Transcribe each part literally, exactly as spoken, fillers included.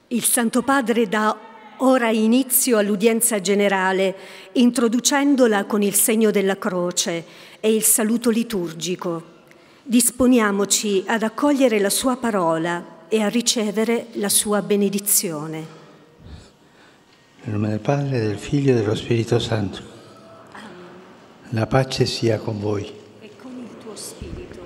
Il Santo Padre dà ora inizio all'udienza generale, introducendola con il segno della croce e il saluto liturgico. Disponiamoci ad accogliere la sua parola e a ricevere la sua benedizione. Nel nome del Padre, del Figlio e dello Spirito Santo. La pace sia con voi. E con il tuo spirito.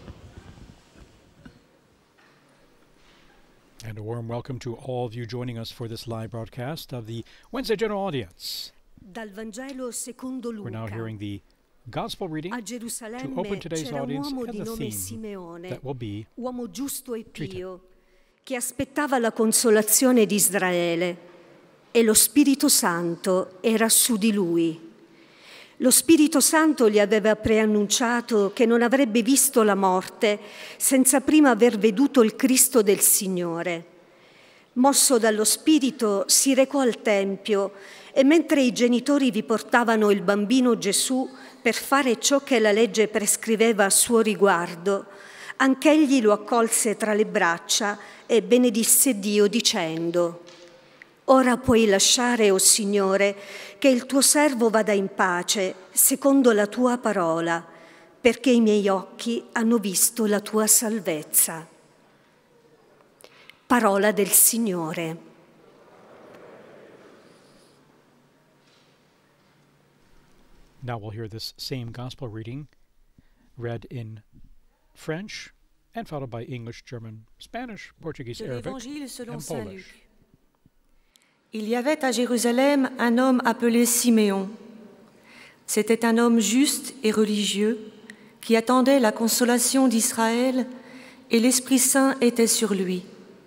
And a warm welcome to all of you joining us for this live broadcast of the Wednesday General Audience. Dal Vangelo secondo Luca. We're now hearing the Gospel reading A to Gerusalemme open today's c'era un audience uomo and di the nome theme Simeone, that will be uomo giusto e treated. pio, che aspettava la consolazione di Israele, e lo Spirito Santo era su di lui. Lo Spirito Santo gli aveva preannunciato che non avrebbe visto la morte senza prima aver veduto il Cristo del Signore. Mosso dallo Spirito si recò al Tempio e mentre i genitori vi portavano il bambino Gesù per fare ciò che la legge prescriveva a suo riguardo, anch'egli lo accolse tra le braccia e benedisse Dio dicendo: «Ora puoi lasciare, o Signore, che il tuo servo vada in pace, secondo la tua parola, perché i miei occhi hanno visto la tua salvezza». Parola del Signore. Now we'll hear this same Gospel reading read in French and followed by English, German, Spanish, Portuguese, De Arabic, l'Évangile selon and saint Polish. Luc. Il y avait à Jérusalem un homme appelé Siméon. C'était un homme juste et religieux qui attendait la consolation d'Israël et l'Esprit Saint était sur lui.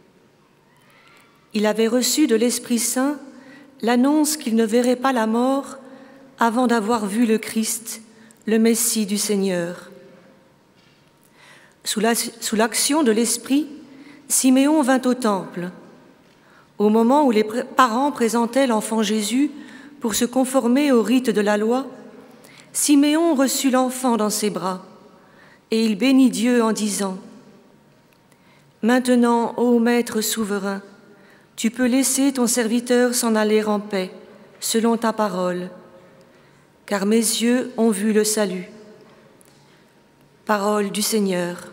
Il avait reçu de l'Esprit Saint l'annonce qu'il ne verrait pas la mort avant d'avoir vu le Christ, le Messie du Seigneur. Sous la- sous l'action de l'Esprit, Siméon vint au temple. Au moment où les pr- parents présentaient l'enfant Jésus pour se conformer au rite de la loi, Siméon reçut l'enfant dans ses bras et il bénit Dieu en disant : « Maintenant, ô Maître souverain, tu peux laisser ton serviteur s'en aller en paix, selon ta parole, car mes yeux ont vu le salut. » Parole du Seigneur.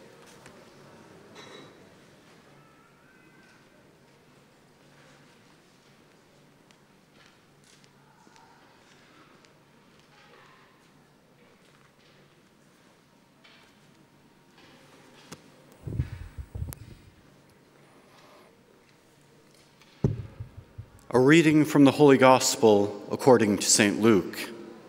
A reading from the Holy Gospel according to Saint Luke.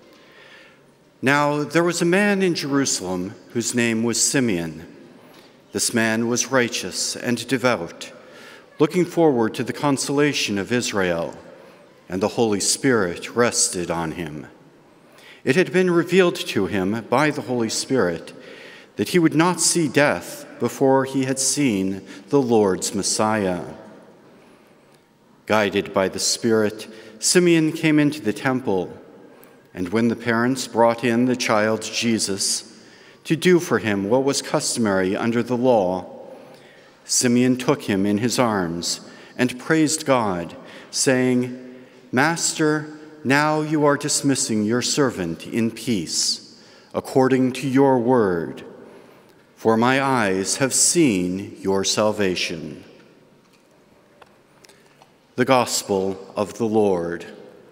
Now there was a man in Jerusalem whose name was Simeon. This man was righteous and devout, looking forward to the consolation of Israel, and the Holy Spirit rested on him. It had been revealed to him by the Holy Spirit that he would not see death before he had seen the Lord's Messiah. Guided by the Spirit, Simeon came into the temple, and when the parents brought in the child Jesus to do for him what was customary under the law, Simeon took him in his arms and praised God, saying, "Master, now you are dismissing your servant in peace, according to your word, for my eyes have seen your salvation." The Gospel of the Lord.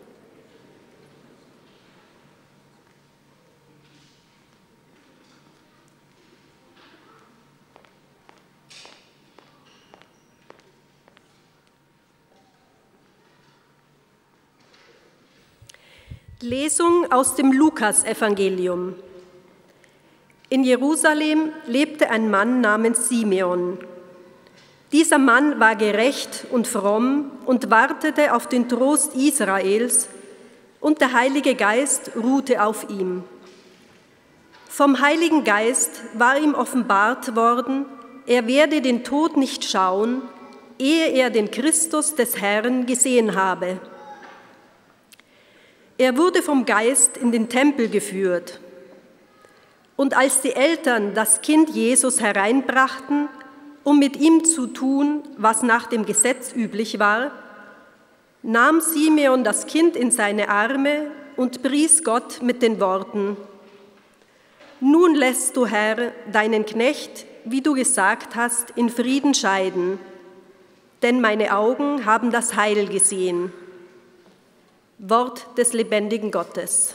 Lesung aus dem Lukasevangelium. In Jerusalem lebte ein Mann namens Simeon. Dieser Mann war gerecht und fromm und wartete auf den Trost Israels, und der Heilige Geist ruhte auf ihm. Vom Heiligen Geist war ihm offenbart worden, er werde den Tod nicht schauen, ehe er den Christus des Herrn gesehen habe. Er wurde vom Geist in den Tempel geführt. Und als die Eltern das Kind Jesus hereinbrachten, um mit ihm zu tun, was nach dem Gesetz üblich war, nahm Simeon das Kind in seine Arme und pries Gott mit den Worten: Nun lässt du, Herr, deinen Knecht, wie du gesagt hast, in Frieden scheiden, denn meine Augen haben das Heil gesehen. Wort des lebendigen Gottes.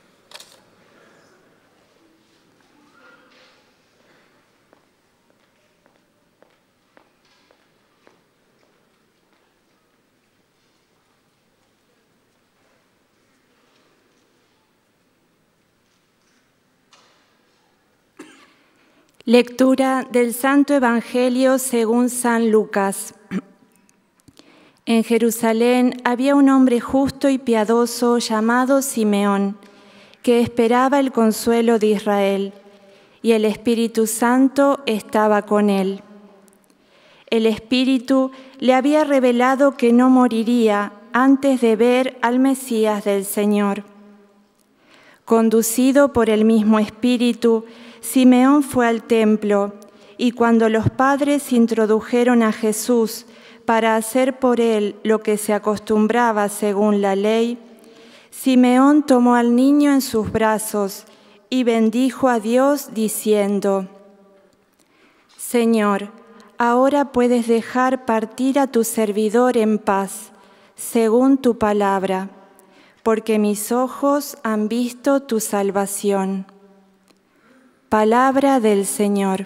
Lectura del Santo Evangelio según San Lucas. En Jerusalén había un hombre justo y piadoso llamado Simeón, que esperaba el consuelo de Israel, y el Espíritu Santo estaba con él. El Espíritu le había revelado que no moriría antes de ver al Mesías del Señor. Conducido por el mismo Espíritu, Simeón fue al templo, y cuando los padres introdujeron a Jesús para hacer por él lo que se acostumbraba según la ley, Simeón tomó al niño en sus brazos y bendijo a Dios diciendo: Señor, ahora puedes dejar partir a tu servidor en paz, según tu palabra, porque mis ojos han visto tu salvación. Palabra del Señor.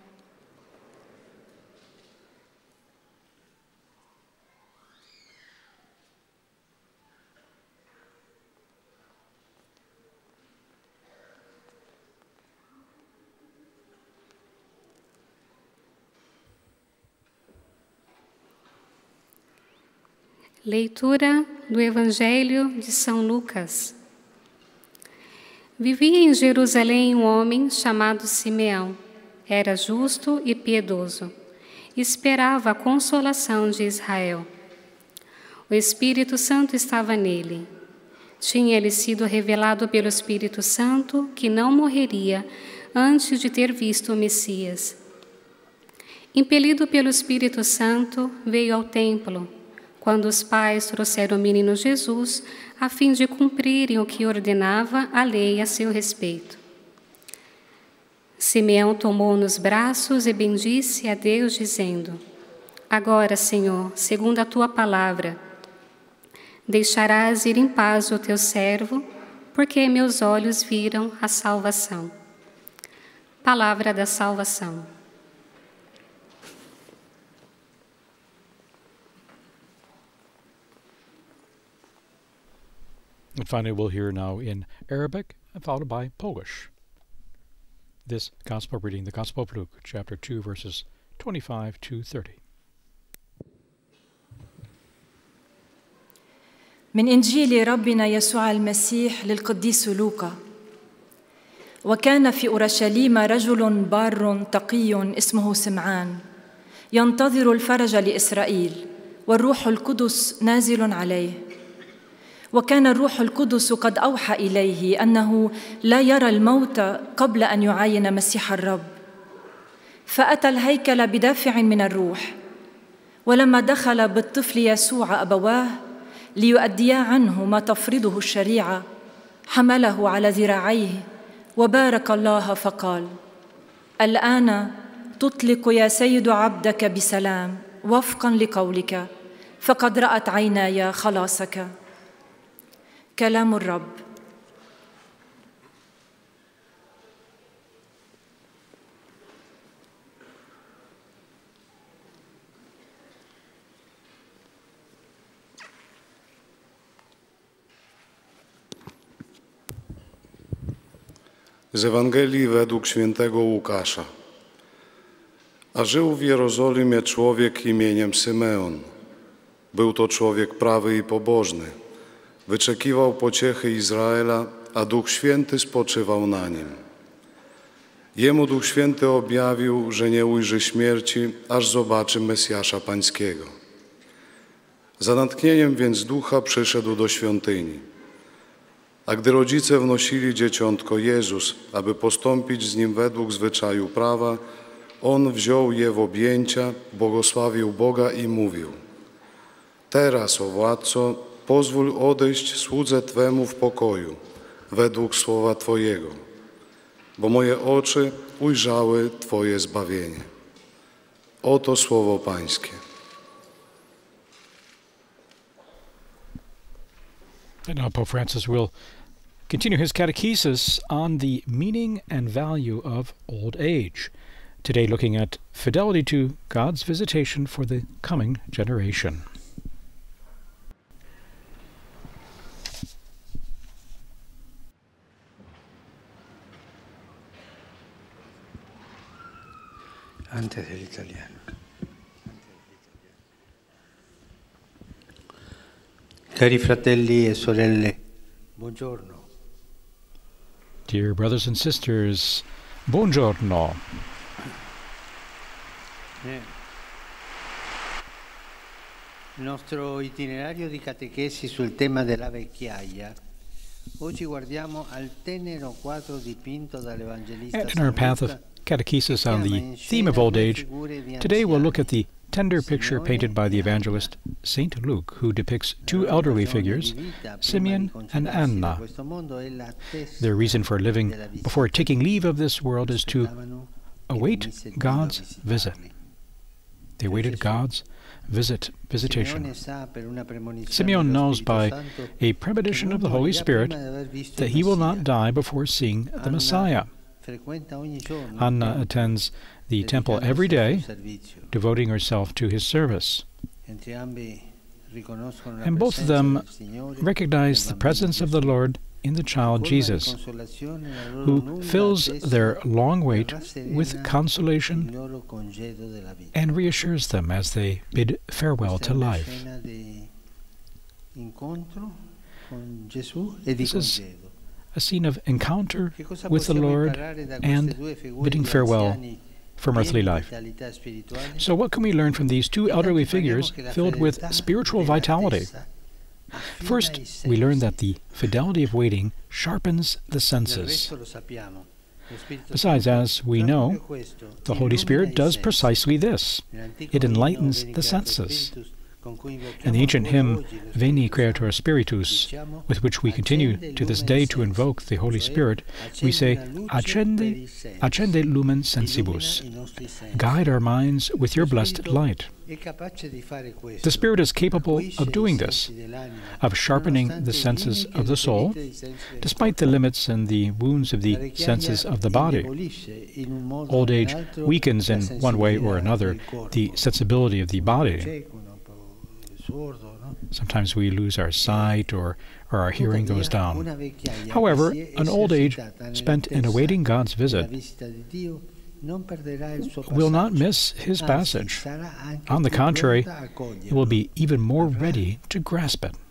Leitura do Evangelho de São Lucas. Vivia em Jerusalém um homem chamado Simeão. Era justo e piedoso. Esperava a consolação de Israel. O Espírito Santo estava nele. Tinha-lhe sido revelado pelo Espírito Santo que não morreria antes de ter visto o Messias. Impelido pelo Espírito Santo, veio ao templo, quando os pais trouxeram o menino Jesus, a fim de cumprirem o que ordenava a lei a seu respeito. Simeão tomou nos braços e bendisse a Deus, dizendo: Agora, Senhor, segundo a tua palavra, deixarás ir em paz o teu servo, porque meus olhos viram a salvação. Palavra da salvação. And finally, we'll hear now in Arabic, followed by Polish. This Gospel reading, the Gospel of Luke, chapter two, verses twenty-five to thirty. من إنجيل ربنا يسوع المسيح للقديس لوقا. وكان في أورشليم رجل بار تقي اسمه سمعان ينتظر الفرج لإسرائيل، والروح القدس نازل عليه. وكان الروح القدس قد أوحى إليه أنه لا يرى الموت قبل أن يعاين مسيح الرب. فأتى الهيكل بدافع من الروح، ولما دخل بالطفل يسوع أبواه ليؤديا عنه ما تفرضه الشريعة، حمله على ذراعيه وبارك الله فقال: الآن تطلق يا سيد عبدك بسلام وفقا لقولك، فقد رأت عيناي خلاصك. كلام الرب. Z Ewangelii według świętego Łukasza. A żył w Jerozolimie człowiek imieniem Symeon. Był to człowiek prawy i pobożny. Wyczekiwał pociechy Izraela, a Duch Święty spoczywał na nim. Jemu Duch Święty objawił, że nie ujrzy śmierci, aż zobaczy Mesjasza Pańskiego. Za natchnieniem więc Ducha przyszedł do świątyni. A gdy rodzice wnosili dzieciątko Jezus, aby postąpić z nim według zwyczaju prawa, on wziął je w objęcia, błogosławił Boga i mówił: Teraz, o Władco, pozwól odejść słudze Twemu w pokoju, według słowa Twojego, bo moje oczy ujrzały Twoje zbawienie. Oto słowo Pańskie. And now Pope Francis will continue his catechesis on the meaning and value of old age. Today looking at fidelity to God's visitation for the coming generation. Antes dell'italiano. Cari fratelli e sorelle, buongiorno. Dear brothers and sisters, buongiorno. Il nostro itinerario di catechesi sul tema della vecchiaia. Oggi guardiamo al tenero quadro dipinto dall'Evangelista And in our path of catechesis on the theme of old age, today we'll look at the tender picture painted by the evangelist Saint Luke, who depicts two elderly figures, Simeon and Anna. Their reason for living before taking leave of this world is to await God's visit. They awaited God's visit, visitation. Simeon knows by a premonition of the Holy Spirit that he will not die before seeing the Messiah. Anna attends the temple every day, devoting herself to his service. And both of them recognize the presence of the Lord in the child Jesus, who fills their long wait with consolation and reassures them as they bid farewell to life. This is a scene of encounter with the Lord and bidding farewell from earthly life. So what can we learn from these two elderly figures filled with spiritual vitality? First, we learn that the fidelity of waiting sharpens the senses. Besides, as we know, the Holy Spirit does precisely this. It enlightens the senses. In the ancient hymn, Veni Creator Spiritus, with which we continue to this day to invoke the Holy Spirit, we say, Accende, accende lumen sensibus. Guide our minds with your blessed light. The Spirit is capable of doing this, of sharpening the senses of the soul, despite the limits and the wounds of the senses of the body. Old age weakens in one way or another the sensibility of the body. Sometimes we lose our sight or, or our hearing goes down. However, an old age spent in awaiting God's visit will not miss his passage. On the contrary, it will be even more ready to grasp it.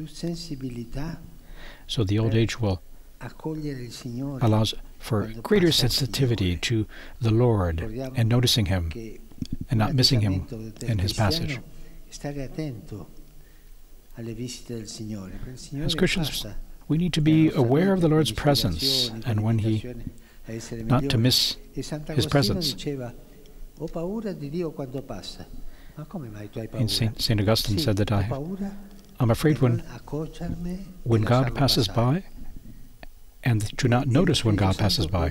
So the old age will allows for greater sensitivity to the Lord and noticing Him and not missing Him in His passage. As Christians, we need to be aware of the Lord's presence, and when He, not to miss His presence. And Saint, Saint Augustine said that I, I'm afraid when, when God passes by, and to not notice when God passes by.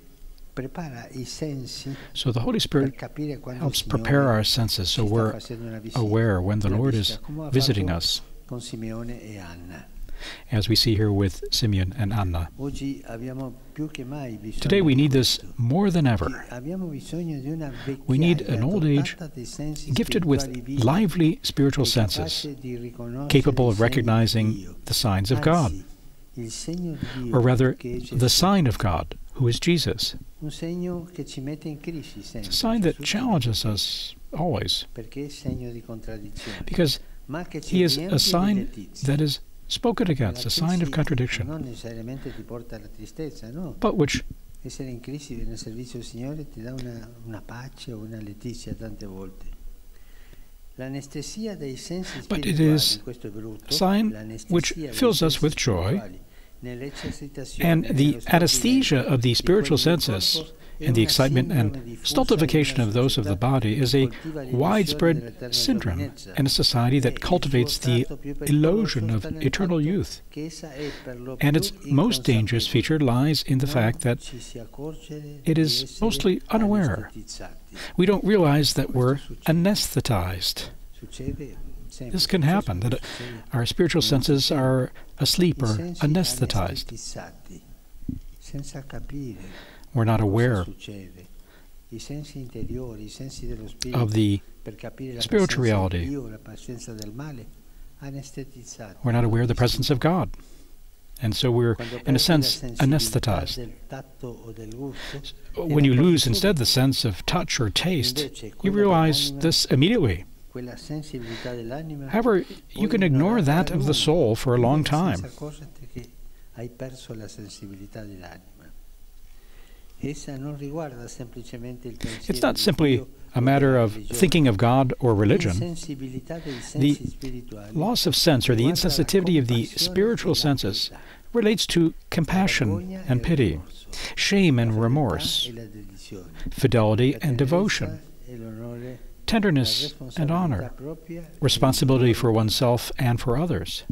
So the Holy Spirit helps prepare our senses so we're aware when the Lord is visiting us, as we see here with Simeon and Anna. Today we need this more than ever. We need an old age gifted with lively spiritual senses, capable of recognizing the signs of God, or rather, the sign of God, who is Jesus. It's a sign that challenges us always, because He is a sign that is spoken against, a sign of contradiction, but which but it is a sign which fills us with joy And the anesthesia of the spiritual senses and the excitement and stultification of those of the body is a widespread syndrome in a society that cultivates the illusion of eternal youth. And its most dangerous feature lies in the fact that it is mostly unaware. We don't realize that we're anesthetized. This can happen, that our spiritual senses are asleep or anesthetized. We're not aware of the spiritual reality. We're not aware of the presence of God. And so we're, in a sense, anesthetized. When you lose instead the sense of touch or taste, you realize this immediately. However, you can ignore that of the soul for a long time. It's not simply a matter of thinking of God or religion. The loss of sense or the insensitivity of the spiritual senses relates to compassion and pity, shame and remorse, fidelity and devotion, tenderness and honor, responsibility for oneself and for others.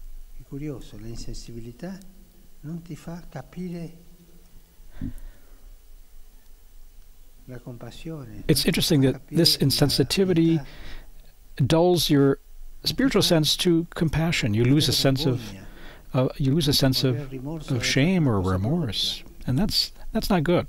It's interesting that this insensitivity dulls your spiritual sense to compassion. You lose a sense of uh, you lose a sense of, of shame or remorse, and that's that's not good.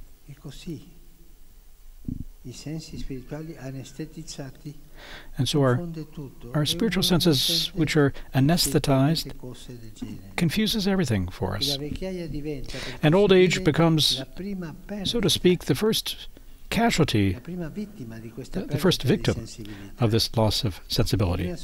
And so our, our spiritual senses, which are anesthetized, confuses everything for us. And old age becomes, so to speak, the first casualty, the, the first victim of this loss of sensibility.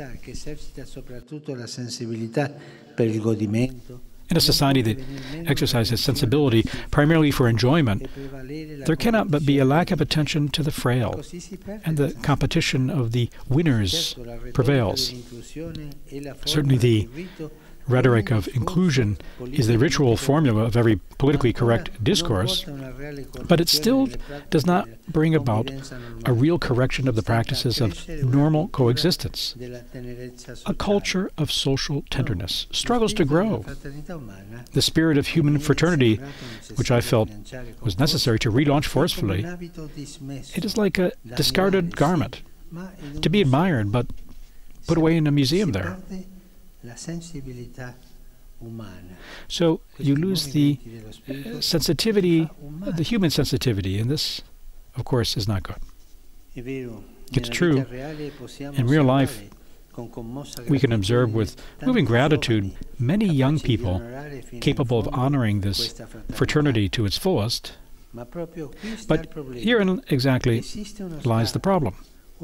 In a society that exercises sensibility primarily for enjoyment, there cannot but be a lack of attention to the frail, and the competition of the winners prevails. Certainly the rhetoric of inclusion is the ritual formula of every politically correct discourse, but it still does not bring about a real correction of the practices of normal coexistence. A culture of social tenderness struggles to grow. The spirit of human fraternity, which I felt was necessary to relaunch forcefully, it is like a discarded garment, to be admired but put away in a museum there. So you lose the uh, sensitivity, the human sensitivity, and this, of course, is not good. It's true. In real life, we can observe with moving gratitude many young people capable of honoring this fraternity to its fullest. But herein exactly lies the problem.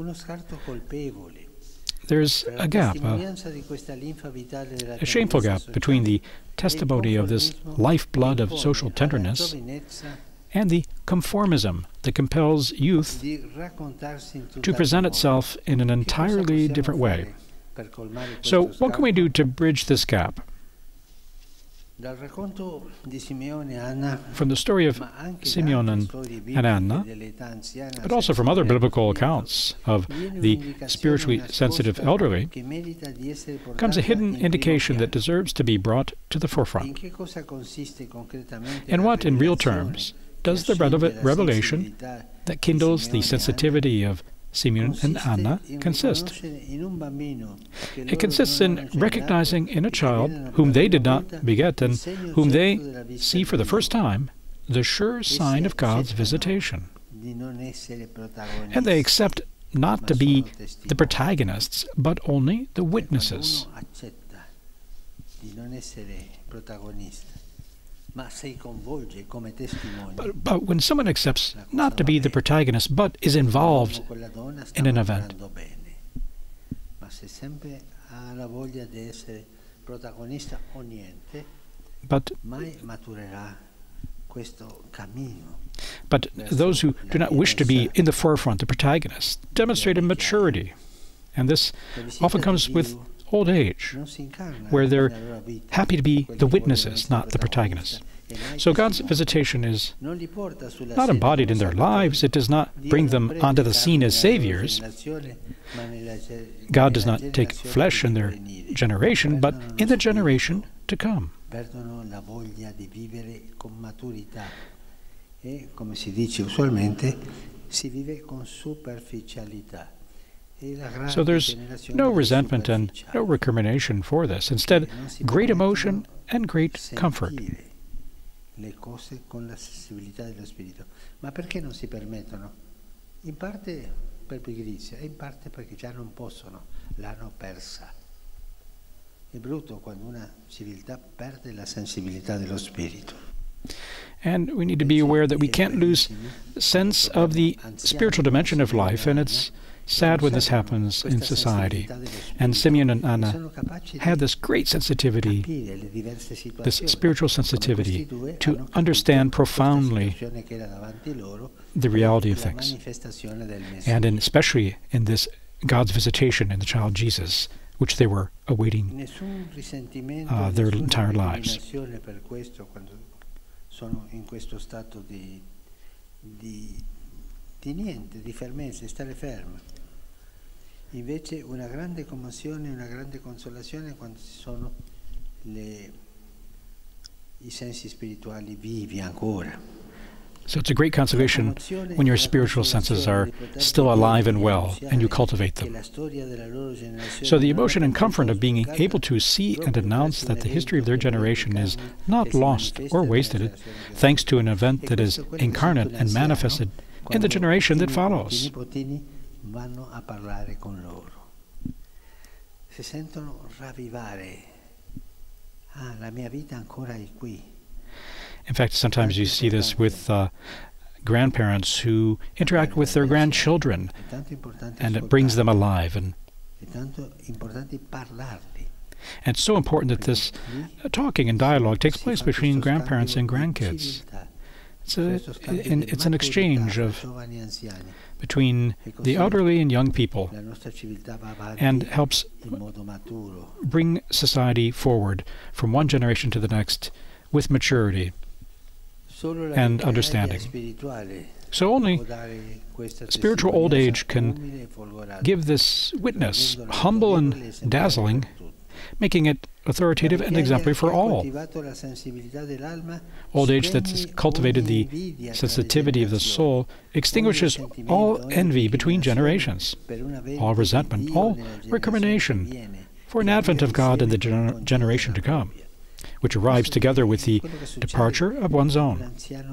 There's a gap, a, a shameful gap between the testimony of this lifeblood of social tenderness and the conformism that compels youth to present itself in an entirely different way. So what can we do to bridge this gap? From the story of Simeon and, and Anna, but also from other biblical accounts of the spiritually sensitive elderly, comes a hidden indication that deserves to be brought to the forefront. And what, in real terms, does the revelation that kindles the sensitivity of Simeon and Anna consist? It consists in recognizing in a child whom they did not beget and whom they see for the first time the sure sign of God's visitation. And they accept not to be the protagonists, but only the witnesses. But, but when someone accepts not to be the protagonist, but is involved in an event, but, but those who do not wish to be in the forefront, the protagonists, demonstrate a maturity, and this often comes with old age, where they're happy to be the witnesses, not the protagonists. So God's visitation is not embodied in their lives. It does not bring them onto the scene as saviors. God does not take flesh in their generation, but in the generation to come. So there's no resentment and no recrimination for this. Instead, great emotion and great comfort. Le cose con la sensibilità dello spirito. Ma perché non si permettono? In parte per pigrizia e in parte perché già non possono, l'hanno persa. È brutto quando una civiltà perde la sensibilità dello spirito. And we need to be aware that we can't lose sense of the spiritual dimension of life, and it's sad when this happens in society. And Simeon and Anna had this great sensitivity, this spiritual sensitivity, to understand profoundly the reality of things, and in, especially in this God's visitation in the child Jesus, which they were awaiting uh, their entire lives. Di niente, di fermezza, di stare fermo. Invece una grande commozione, una grande consolazione quando ci sono le, i sensi spirituali vivi ancora. So it's a great consolation when your spiritual senses are still alive and well, and you cultivate them. So the emotion and comfort of being able to see and announce that the history of their generation is not lost or wasted, thanks to an event that is incarnate and manifested in the generation that follows. Vanno a parlare con loro. Si sentono ravvivare. Ah, la mia vita ancora è qui. In fact, sometimes you see this with uh, grandparents who interact with their grandchildren, and it brings them alive. And, and it's so important that this uh, talking and dialogue takes place between grandparents and grandkids. It's, a, it's an exchange of between the elderly and young people, and helps bring society forward from one generation to the next with maturity and understanding. So only spiritual old age can give this witness, humble and dazzling, making it authoritative and exemplary for all. Old age that's cultivated the sensitivity of the soul extinguishes all envy between generations, all resentment, all recrimination for an advent of God in the gener generation to come, which arrives together with the departure of one's own.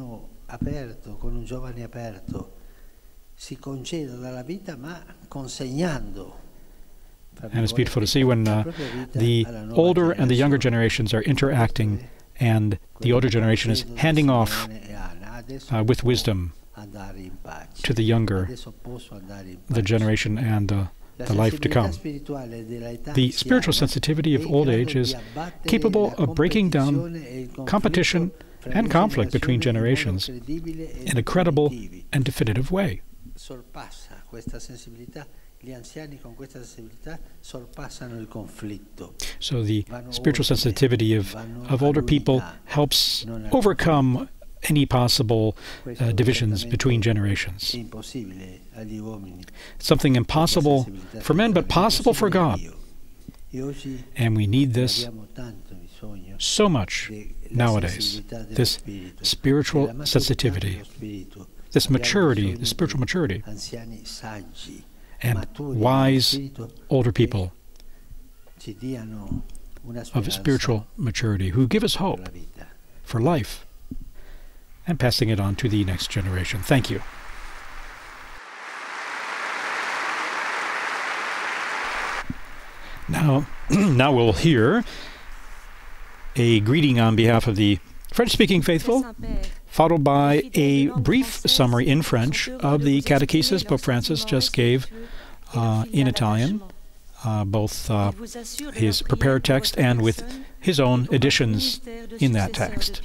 And it's beautiful to see when uh, the older and the younger generations are interacting, and the older generation is handing off uh, with wisdom to the younger, the generation and uh, the life to come. The spiritual sensitivity of old age is capable of breaking down competition and conflict between generations in a credible and definitive way. So the spiritual sensitivity of, of older people helps overcome any possible uh, divisions between generations. Something impossible for men, but possible for God. And we need this so much nowadays, this spiritual sensitivity, this maturity, this spiritual maturity, and wise older people of spiritual maturity who give us hope for life and passing it on to the next generation. Thank you. Now, now we'll hear a greeting on behalf of the French-speaking faithful, followed by a brief summary in French of the catechesis Pope Francis just gave uh, in Italian, uh, both uh, his prepared text and with his own additions in that text.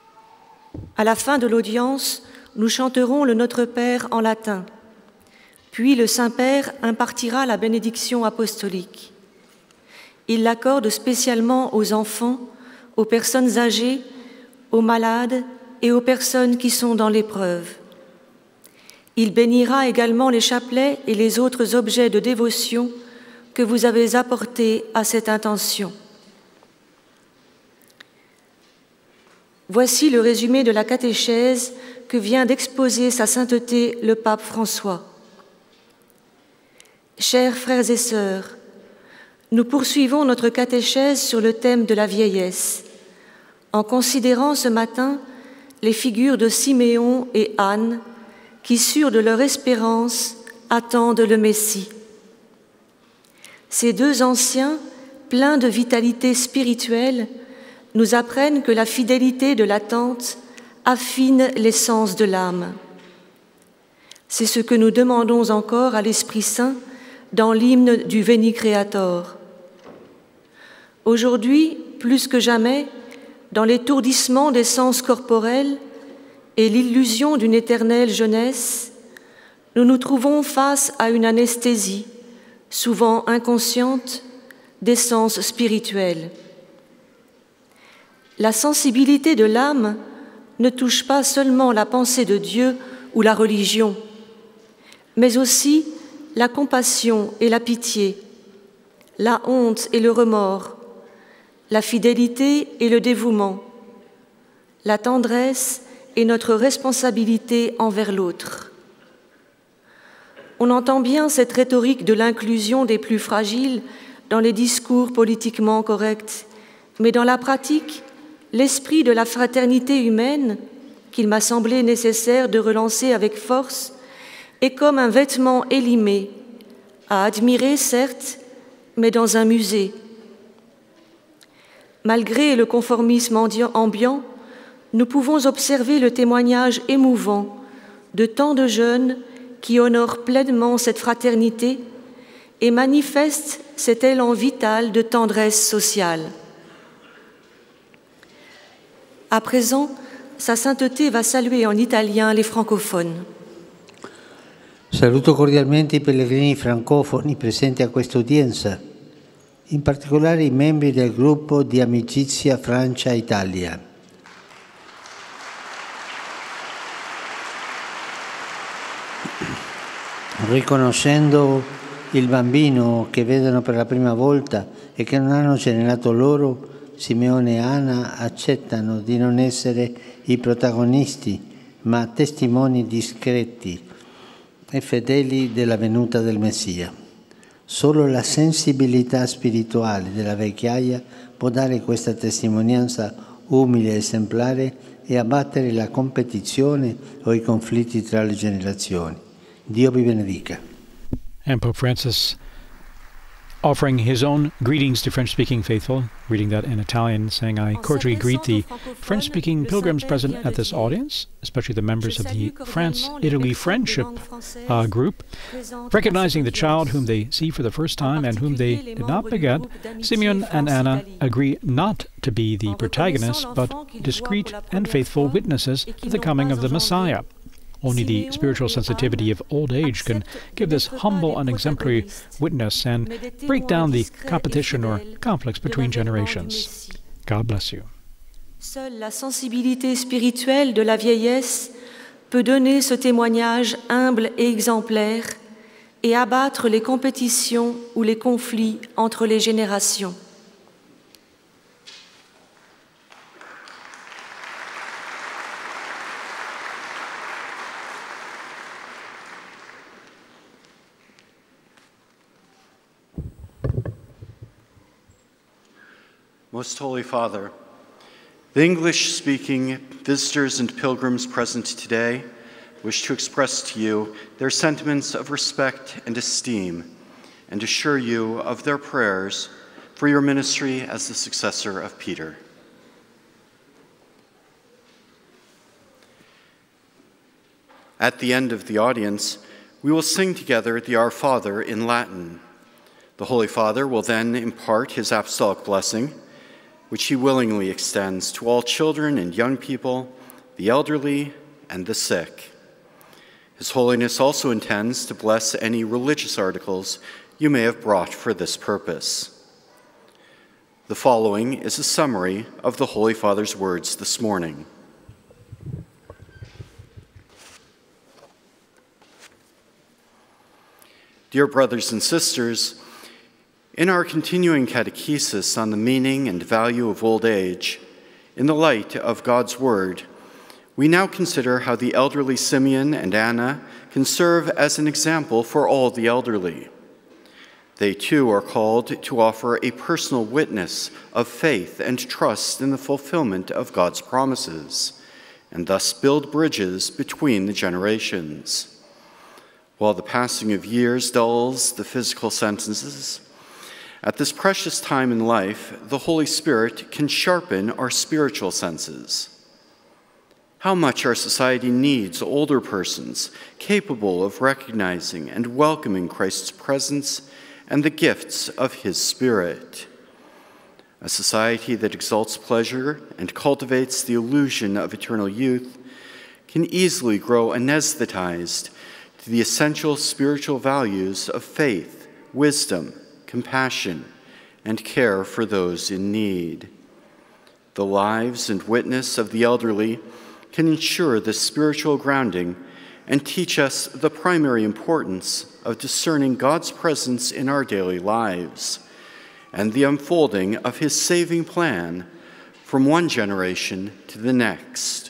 À la fin de l'audience, nous chanterons le Notre Père en latin. Puis le Saint-Père impartira la bénédiction apostolique. Il l'accorde spécialement aux enfants, aux personnes âgées, aux malades et aux personnes qui sont dans l'épreuve. Il bénira également les chapelets et les autres objets de dévotion que vous avez apportés à cette intention. Voici le résumé de la catéchèse que vient d'exposer Sa Sainteté le pape François. Chers frères et sœurs, nous poursuivons notre catéchèse sur le thème de la vieillesse, en considérant ce matin les figures de Siméon et Anne, qui, sûrs de leur espérance, attendent le Messie. Ces deux anciens, pleins de vitalité spirituelle, nous apprennent que la fidélité de l'attente affine l'essence de l'âme. C'est ce que nous demandons encore à l'Esprit Saint dans l'hymne du Veni Creator. Aujourd'hui, plus que jamais, dans l'étourdissement des sens corporels et l'illusion d'une éternelle jeunesse, nous nous trouvons face à une anesthésie, souvent inconsciente, des sens spirituels. La sensibilité de l'âme ne touche pas seulement la pensée de Dieu ou la religion, mais aussi la compassion et la pitié, la honte et le remords, la fidélité et le dévouement, la tendresse et notre responsabilité envers l'autre. On entend bien cette rhétorique de l'inclusion des plus fragiles dans les discours politiquement corrects, mais dans la pratique, l'esprit de la fraternité humaine, qu'il m'a semblé nécessaire de relancer avec force, est comme un vêtement élimé, à admirer certes, mais dans un musée. Malgré le conformisme ambiant, nous pouvons observer le témoignage émouvant de tant de jeunes qui honorent pleinement cette fraternité et manifestent cet élan vital de tendresse sociale. À présent, Sa Sainteté va saluer en italien les francophones. Saluto cordialmente i pellegrini francofoni presenti a questa udienza, in particolare i membri del gruppo di amicizia Francia-Italia. Riconoscendo il bambino che vedono per la prima volta e che non hanno generato loro, Simeone e Anna accettano di non essere i protagonisti, ma testimoni discreti e fedeli della venuta del Messia. Solo la sensibilità spirituale della vecchiaia può dare questa testimonianza umile e esemplare e abbattere la competizione o i conflitti tra le generazioni. Dio vi benedica. And Pope Francis, offering his own greetings to French-speaking faithful, reading that in Italian, saying, I cordially greet the French-speaking pilgrims present at this audience, especially the members of the France-Italy Friendship uh, group. Recognizing the child whom they see for the first time and whom they did not beget, Simeon and Anna agree not to be the protagonists, but discreet and faithful witnesses to the coming of the Messiah. Only the spiritual sensitivity of old age can give this humble and exemplary witness and break down the competition or conflicts between generations. God bless you. Seule la sensibilité spirituelle de la vieillesse peut donner ce témoignage humble et exemplaire et abattre les compétitions ou les conflits entre les générations. Most Holy Father, the English-speaking visitors and pilgrims present today wish to express to you their sentiments of respect and esteem and assure you of their prayers for your ministry as the successor of Peter. At the end of the audience, we will sing together the Our Father in Latin. The Holy Father will then impart his apostolic blessing, which he willingly extends to all children and young people, the elderly and the sick. His Holiness also intends to bless any religious articles you may have brought for this purpose. The following is a summary of the Holy Father's words this morning. Dear brothers and sisters, in our continuing catechesis on the meaning and value of old age, in the light of God's Word, we now consider how the elderly Simeon and Anna can serve as an example for all the elderly. They too are called to offer a personal witness of faith and trust in the fulfillment of God's promises, and thus build bridges between the generations. While the passing of years dulls the physical senses, at this precious time in life, the Holy Spirit can sharpen our spiritual senses. How much our society needs older persons capable of recognizing and welcoming Christ's presence and the gifts of his Spirit. A society that exalts pleasure and cultivates the illusion of eternal youth can easily grow anesthetized to the essential spiritual values of faith, wisdom, compassion, and care for those in need. The lives and witness of the elderly can ensure this spiritual grounding and teach us the primary importance of discerning God's presence in our daily lives and the unfolding of his saving plan from one generation to the next.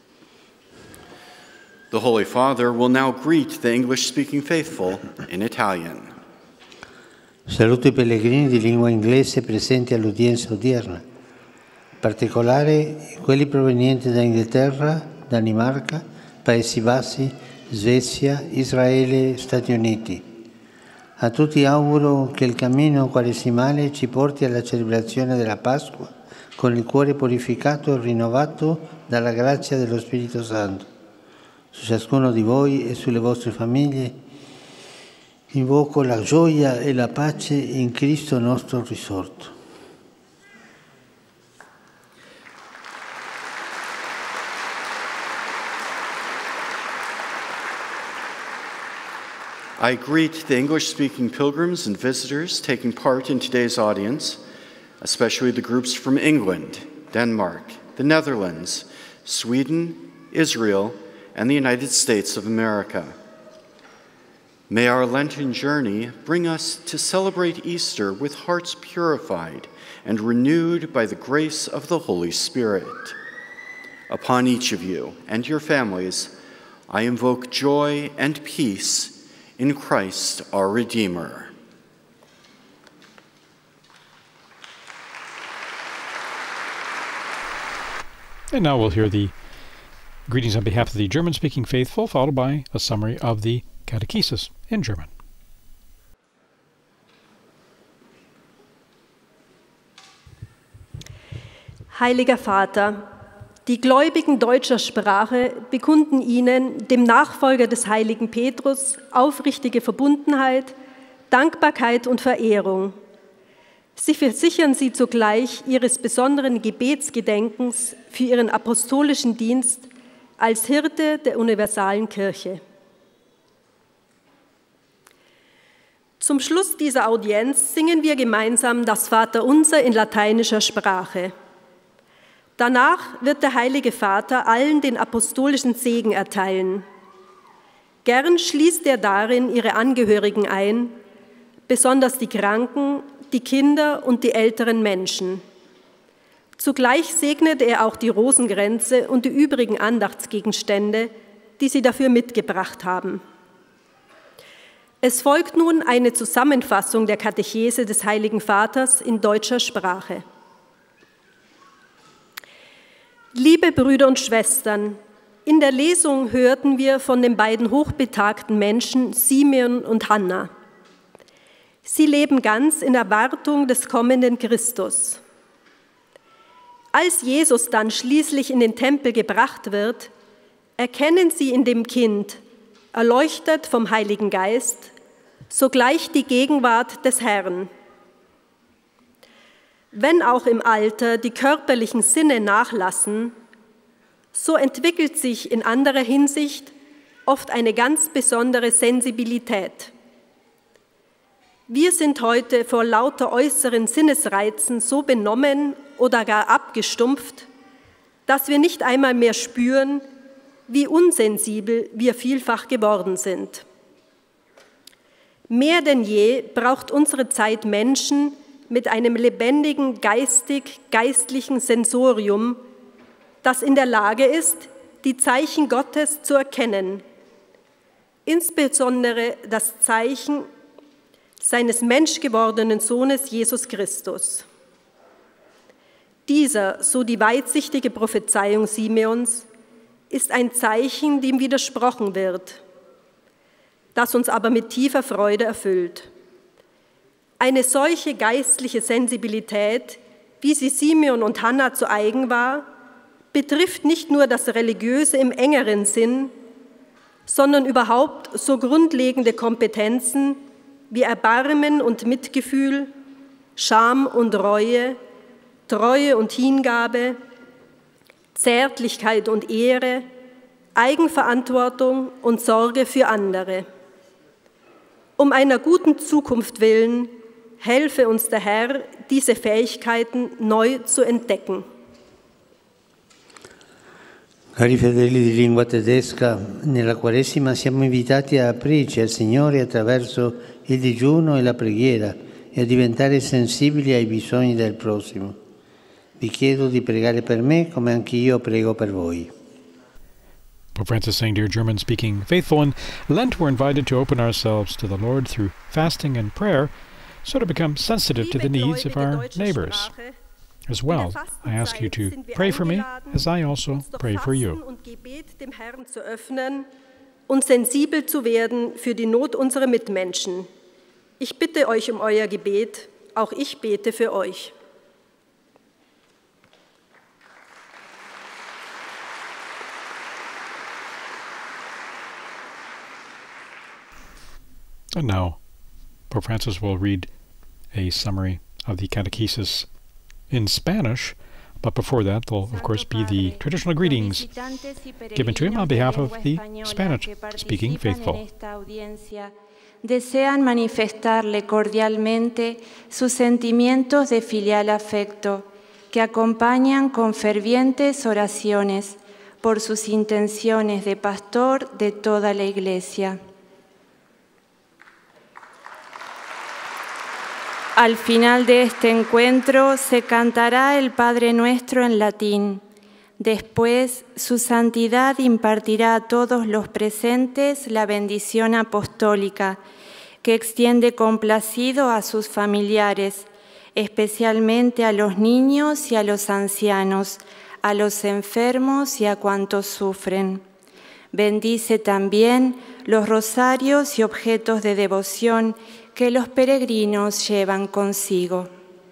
The Holy Father will now greet the English-speaking faithful in Italian. Saluto i pellegrini di lingua inglese presenti all'udienza odierna, in particolare quelli provenienti da Inghilterra, Danimarca, Paesi Bassi, Svezia, Israele e Stati Uniti. A tutti auguro che il cammino quaresimale ci porti alla celebrazione della Pasqua con il cuore purificato e rinnovato dalla grazia dello Spirito Santo. Su ciascuno di voi e sulle vostre famiglie invoco la gioia e la pace in Cristo nostro risorto. I greet the English-speaking pilgrims and visitors taking part in today's audience, especially the groups from England, Denmark, the Netherlands, Sweden, Israel, and the United States of America. May our Lenten journey bring us to celebrate Easter with hearts purified and renewed by the grace of the Holy Spirit. Upon each of you and your families, I invoke joy and peace in Christ our Redeemer. And now we'll hear the greetings on behalf of the German-speaking faithful, followed by a summary of the catechesis in German. Heiliger Vater, die Gläubigen deutscher Sprache bekunden Ihnen, dem Nachfolger des heiligen Petrus, aufrichtige Verbundenheit, Dankbarkeit und Verehrung. Sie versichern Sie zugleich Ihres besonderen Gebetsgedenkens für Ihren apostolischen Dienst als Hirte der universalen Kirche. Zum Schluss dieser Audienz singen wir gemeinsam das Vaterunser in lateinischer Sprache. Danach wird der Heilige Vater allen den apostolischen Segen erteilen. Gern schließt er darin ihre Angehörigen ein, besonders die Kranken, die Kinder und die älteren Menschen. Zugleich segnet er auch die Rosenkränze und die übrigen Andachtsgegenstände, die sie dafür mitgebracht haben. Es folgt nun eine Zusammenfassung der Katechese des Heiligen Vaters in deutscher Sprache. Liebe Brüder und Schwestern, in der Lesung hörten wir von den beiden hochbetagten Menschen Simeon und Hannah. Sie leben ganz in Erwartung des kommenden Christus. Als Jesus dann schließlich in den Tempel gebracht wird, erkennen sie in dem Kind, erleuchtet vom Heiligen Geist, sogleich die Gegenwart des Herrn. Wenn auch im Alter die körperlichen Sinne nachlassen, so entwickelt sich in anderer Hinsicht oft eine ganz besondere Sensibilität. Wir sind heute vor lauter äußeren Sinnesreizen so benommen oder gar abgestumpft, dass wir nicht einmal mehr spüren, wie unsensibel wir vielfach geworden sind. Mehr denn je braucht unsere Zeit Menschen mit einem lebendigen geistig-geistlichen Sensorium, das in der Lage ist, die Zeichen Gottes zu erkennen, insbesondere das Zeichen seines menschgewordenen Sohnes Jesus Christus. Dieser, so die weitsichtige Prophezeiung Simeons, ist ein Zeichen, dem widersprochen wird, das uns aber mit tiefer Freude erfüllt. Eine solche geistliche Sensibilität, wie sie Simeon und Hannah zu eigen war, betrifft nicht nur das Religiöse im engeren Sinn, sondern überhaupt so grundlegende Kompetenzen wie Erbarmen und Mitgefühl, Scham und Reue, Treue und Hingabe, Zärtlichkeit und Ehre, Eigenverantwortung und Sorge für andere. Um einer guten Zukunft willen helfe uns der Herr, diese Fähigkeiten neu zu entdecken. Cari fedeli di lingua tedesca, nella Quaresima siamo invitati a aprirci al Signore attraverso il digiuno e la preghiera e a diventare sensibili ai bisogni del prossimo. Vi chiedo di pregare per me come anch'io prego per voi. Pope Francis saying, dear German-speaking faithful, in Lent we're invited to open ourselves to the Lord through fasting and prayer, so to become sensitive to the needs of our neighbors. As well, I ask you to pray for me, as I also pray for you. Und sensibel zu werden für die Not unserer Mitmenschen. Ich bitte euch um euer Gebet, auch ich bete für euch. And now, Pope Francis will read a summary of the catechesis in Spanish, but before that, there'll of course be the traditional greetings given to him on behalf of the Spanish-speaking faithful. Desean manifestarle cordialmente sus sentimientos de filial afecto, que acompañan con fervientes oraciones por sus intenciones de pastor de toda la Iglesia. Al final de este encuentro se cantará el Padre Nuestro en latín. Después, su santidad impartirá a todos los presentes la bendición apostólica, que extiende complacido a sus familiares, especialmente a los niños y a los ancianos, a los enfermos y a cuantos sufren. Bendice también los rosarios y objetos de devoción que los peregrinos llevan consigo.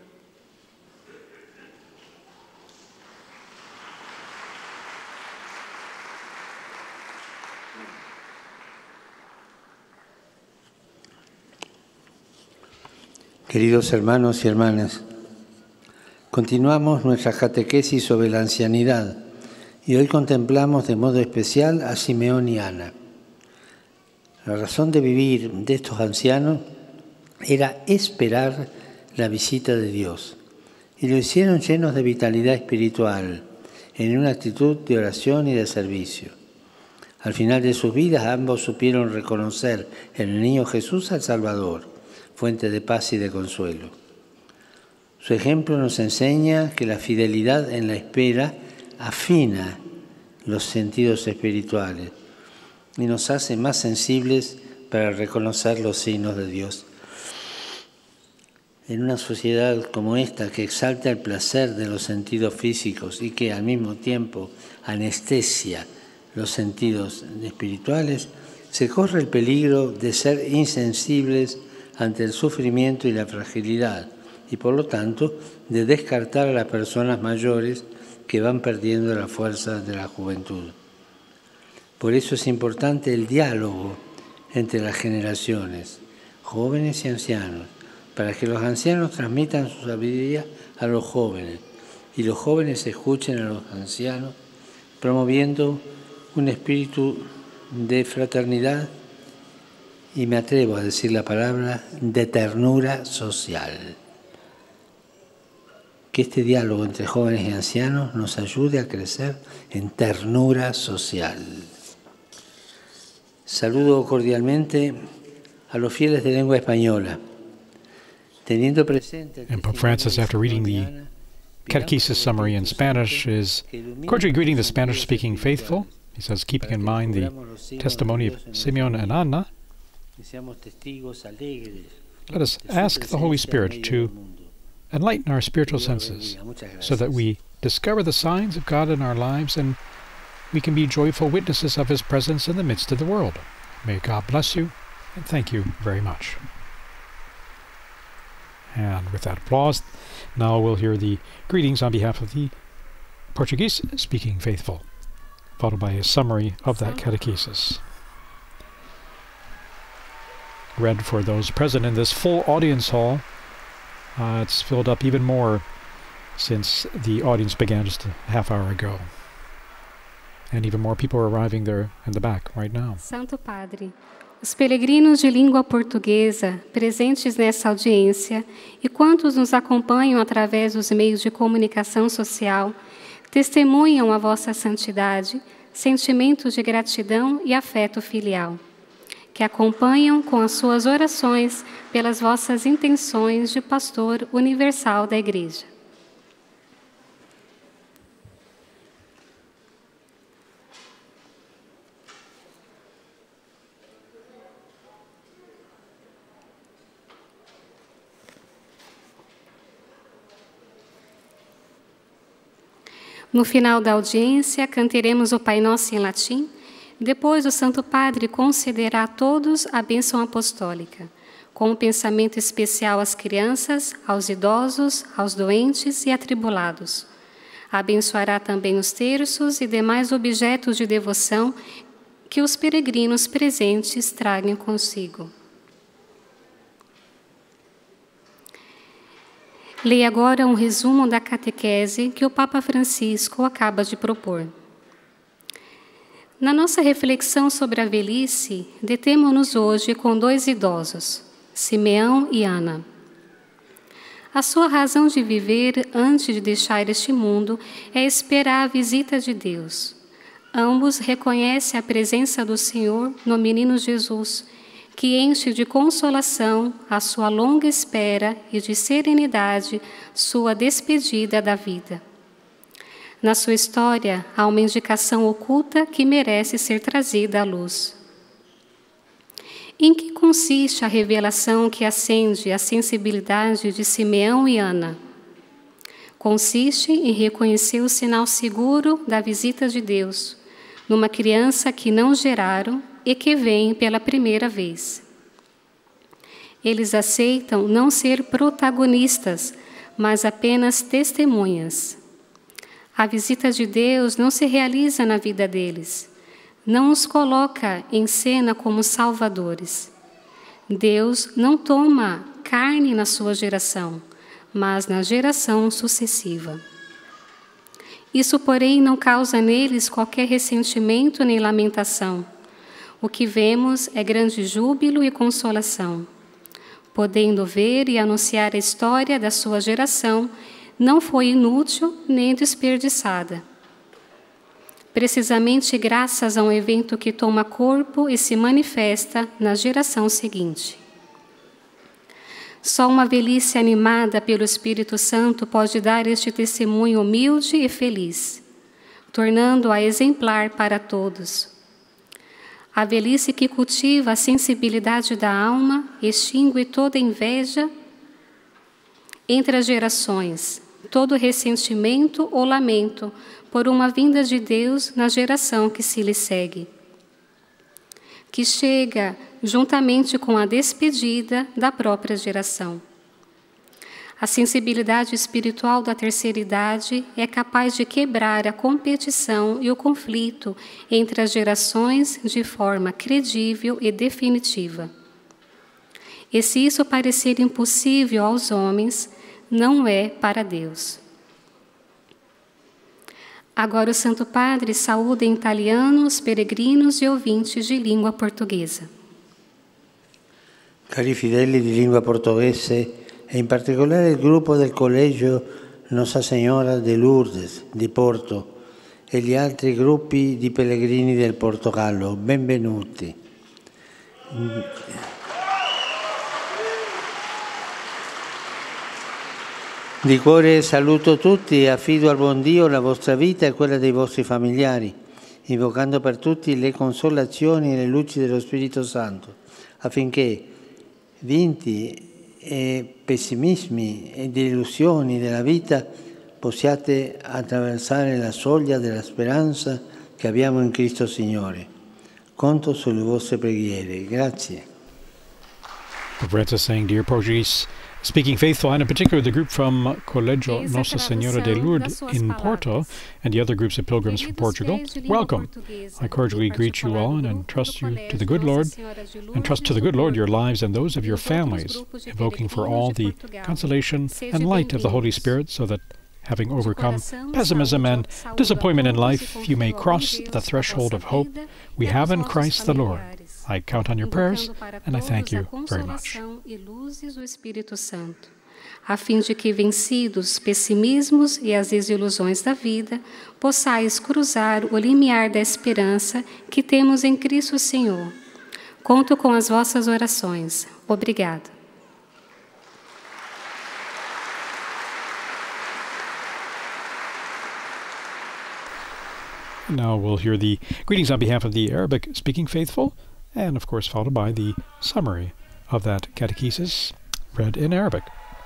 Queridos hermanos y hermanas, continuamos nuestra catequesis sobre la ancianidad y hoy contemplamos de modo especial a Simeón y Ana. La razón de vivir de estos ancianos era esperar la visita de Dios y lo hicieron llenos de vitalidad espiritual, en una actitud de oración y de servicio. Al final de sus vidas ambos supieron reconocer en el niño Jesús al Salvador, fuente de paz y de consuelo. Su ejemplo nos enseña que la fidelidad en la espera afina los sentidos espirituales y nos hace más sensibles para reconocer los signos de Dios. En una sociedad como esta que exalta el placer de los sentidos físicos y que al mismo tiempo anestesia los sentidos espirituales, se corre el peligro de ser insensibles ante el sufrimiento y la fragilidad y por lo tanto de descartar a las personas mayores que van perdiendo la fuerza de la juventud. Por eso es importante el diálogo entre las generaciones, jóvenes y ancianos, para que los ancianos transmitan su sabiduría a los jóvenes y los jóvenes escuchen a los ancianos, promoviendo un espíritu de fraternidad y me atrevo a decir la palabra de ternura social. Que este diálogo entre jóvenes y ancianos nos ayude a crecer en ternura social. Saludo cordialmente a los fieles de lengua española, teniendo presente. And Pope Francis, after reading the Catechesis summary in Spanish, is cordially greeting the Spanish-speaking faithful. He says, keeping in mind the testimony of Simeon and Anna, let us ask the Holy Spirit to enlighten our spiritual senses so that we discover the signs of God in our lives and we can be joyful witnesses of His presence in the midst of the world. May God bless you, and thank you very much. And with that applause, now we'll hear the greetings on behalf of the Portuguese-speaking faithful, followed by a summary of that catechesis, read for those present in this full audience hall. Uh, it's filled up even more since the audience began just a half hour ago. And even more people are arriving there in the back right now. Santo Padre, os peregrinos de língua portuguesa presentes nessa audiência e quantos nos acompanham através dos meios de comunicação social testemunham a vossa santidade, sentimentos de gratidão e afeto filial, que acompanham com as suas orações pelas vossas intenções de pastor universal da Igreja. No final da audiência, cantaremos o Pai Nosso em latim. Depois, o Santo Padre concederá a todos a bênção apostólica, com um pensamento especial às crianças, aos idosos, aos doentes e atribulados. Abençoará também os terços e demais objetos de devoção que os peregrinos presentes tragam consigo. Leia agora um resumo da catequese que o Papa Francisco acaba de propor. Na nossa reflexão sobre a velhice, detemo-nos hoje com dois idosos, Simeão e Ana. A sua razão de viver antes de deixar este mundo é esperar a visita de Deus. Ambos reconhecem a presença do Senhor no menino Jesus, que enche de consolação a sua longa espera e de serenidade sua despedida da vida. Na sua história, há uma indicação oculta que merece ser trazida à luz. Em que consiste a revelação que acende a sensibilidade de Simeão e Ana? Consiste em reconhecer o sinal seguro da visita de Deus, numa criança que não geraram e que vem pela primeira vez. Eles aceitam não ser protagonistas, mas apenas testemunhas. A visita de Deus não se realiza na vida deles, não os coloca em cena como salvadores. Deus não toma carne na sua geração, mas na geração sucessiva. Isso, porém, não causa neles qualquer ressentimento nem lamentação. O que vemos é grande júbilo e consolação. Podendo ver e anunciar a história da sua geração, não foi inútil nem desperdiçada. Precisamente graças a um evento que toma corpo e se manifesta na geração seguinte. Só uma velhice animada pelo Espírito Santo pode dar este testemunho humilde e feliz, tornando-a exemplar para todos. A velhice que cultiva a sensibilidade da alma extingue toda inveja entre as gerações, todo ressentimento ou lamento por uma vinda de Deus na geração que se lhe segue, que chega juntamente com a despedida da própria geração. A sensibilidade espiritual da terceira idade é capaz de quebrar a competição e o conflito entre as gerações de forma credível e definitiva. E se isso parecer impossível aos homens, não é para Deus. Agora o Santo Padre saúda em italiano os peregrinos e ouvintes de língua portuguesa. Cari fedeli di lingua portoghese e in particolare il gruppo del Collegio Nostra Signora de Lourdes di Porto e gli altri gruppi di pellegrini del Portogallo, benvenuti. Di cuore saluto tutti e affido al buon Dio la vostra vita e quella dei vostri familiari, invocando per tutti le consolazioni e le luci dello Spirito Santo, affinché, vinti e pessimismi e delusioni della vita, possiate attraversare la soglia della speranza che abbiamo in Cristo Signore. Conto sulle vostre preghiere. Grazie. Francis saying, dear Portuguese speaking faithful, and in particular the group from Collegio Nossa Senhora de Lourdes in Porto and the other groups of pilgrims from Portugal, welcome. I cordially greet you all and entrust you to the good Lord, entrust to the good Lord your lives and those of your families, invoking for all the consolation and light of the Holy Spirit, so that, having overcome pessimism and disappointment in life, you may cross the threshold of hope we have in Christ the Lord. I count on your prayers, and I thank you very much. A fim de que, vencidos os pessimismos e as desilusões da vida, possais cruzar o limiar da esperança que temos em Cristo Senhor. Conto com as vossas orações. Obrigado. Now we'll hear the greetings on behalf of the Arabic-speaking faithful, and of course followed by the summary of that catechesis read in Arabic.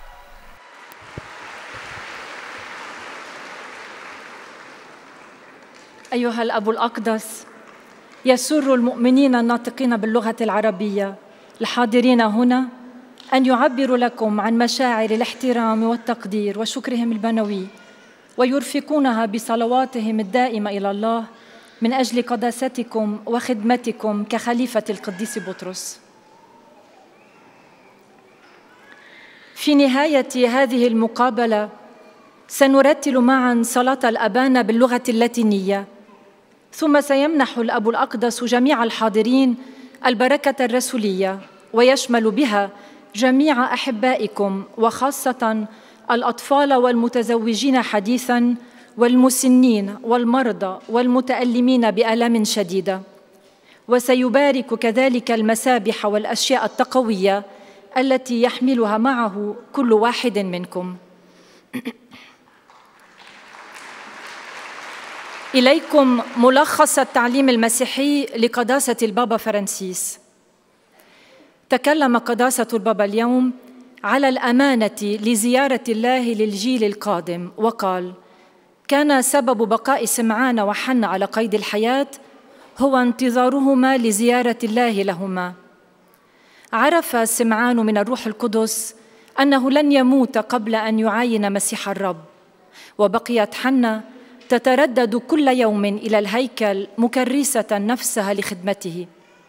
أيها الأب الأقدس، يسر المؤمنين الناطقين باللغة العربية الحاضرين هنا أن يعبروا لكم عن مشاعر الاحترام والتقدير وشكرهم البنوي، ويرفقونها بصلواتهم الدائمة إلى الله من أجل قداستكم وخدمتكم كخليفة القديس بطرس. في نهاية هذه المقابلة سنرتل معاً صلاة الأبانا باللغة اللاتينية، ثم سيمنح الأب الأقدس جميع الحاضرين البركة الرسولية، ويشمل بها جميع أحبائكم وخاصة الأطفال والمتزوجين حديثاً والمسنين والمرضى والمتألمين بآلام شديدة، وسيبارك كذلك المسابح والأشياء التقوية التي يحملها معه كل واحد منكم. إليكم ملخص التعليم المسيحي لقداسة البابا فرانسيس. تكلم قداسة البابا اليوم على الأمانة لزيارة الله للجيل القادم، وقال: كان سبب بقاء سمعان وحنا على قيد الحياة هو انتظارهما لزيارة الله لهما. عرف سمعان من الروح القدس أنه لن يموت قبل أن يعاين مسيح الرب، وبقيت حنا تتردد كل يوم إلى الهيكل مكرسة نفسها لخدمته.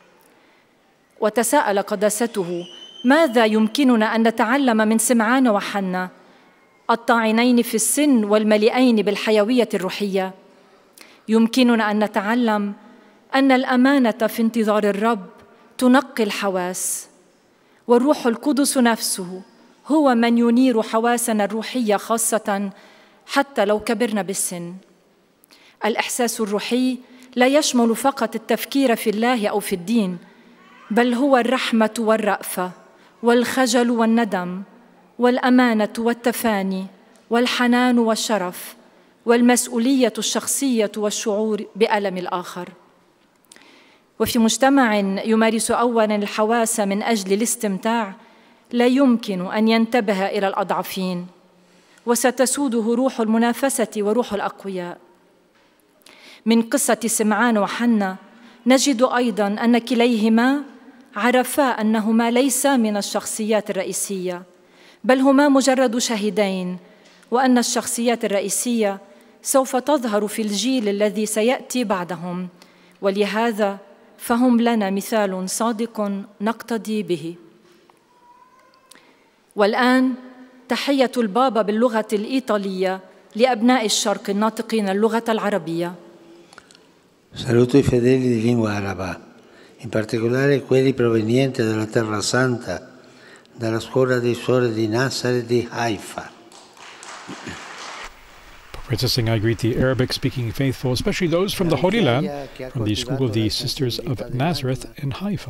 وتساءل قداسته: ماذا يمكننا أن نتعلم من سمعان وحنا الطاعنين في السن والمليئين بالحيوية الروحية؟ يمكننا أن نتعلم أن الأمانة في انتظار الرب تنقي الحواس، والروح القدس نفسه هو من ينير حواسنا الروحية خاصة حتى لو كبرنا بالسن. الإحساس الروحي لا يشمل فقط التفكير في الله أو في الدين، بل هو الرحمة والرأفة والخجل والندم والأمانة والتفاني والحنان والشرف والمسؤولية الشخصية والشعور بألم الآخر. وفي مجتمع يمارس أولاً الحواس من أجل الاستمتاع لا يمكن أن ينتبه إلى الأضعفين، وستسوده روح المنافسة وروح الأقوياء. من قصة سمعان وحنا نجد أيضاً أن كليهما عرفا أنهما ليسا من الشخصيات الرئيسية، بل هما مجرد شاهدين، وأن الشخصيات الرئيسية سوف تظهر في الجيل الذي سيأتي بعدهم، ولهذا فهم لنا مثال صادق نقتدي به. والآن تحية البابا باللغة الإيطالية لأبناء الشرق الناطقين اللغة العربية. Saluto i fedeli di lingua araba, in particolare quelli provenienti dalla Terra Santa, dalla scuola dei suori di Nazareth di Haifa. Practicing, I greet the Arabic-speaking faithful, especially those from the Holy Land, from the school of the Sisters of Nazareth in Haifa.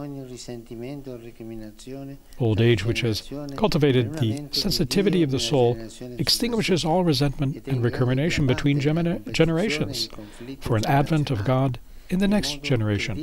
Old age, which has cultivated the sensitivity of the soul, extinguishes all resentment and recrimination between gener generations for an advent of God in the next generation.